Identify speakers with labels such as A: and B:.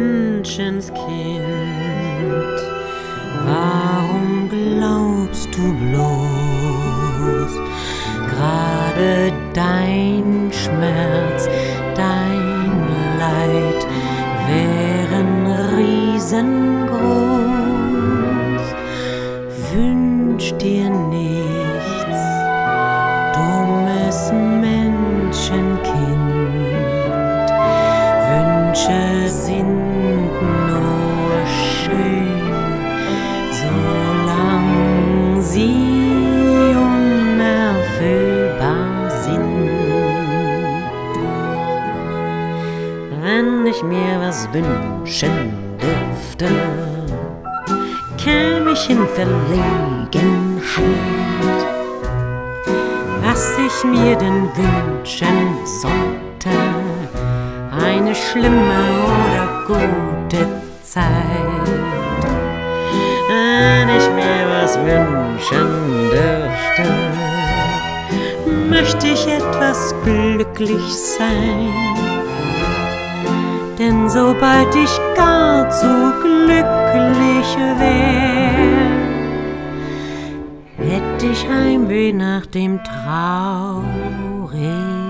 A: Menschenskind, warum glaubst du bloß, gerade dein Schmerz, dein Leid wären riesengroß? Wünsch dir nichts, dummes Menschenkind, Wünsche sind nur schön, solang sie unerfüllbar sind. Wenn ich mir was wünschen dürfte, käme ich in Verlegenheit, was ich mir denn wünschen sollte, eine schlimme oder gute Zeit. Wenn ich mir was wünschen dürfte, möchte ich etwas glücklich sein, denn sobald ich gar zu glücklich wär, hätt ich Heimweh nach dem traurigen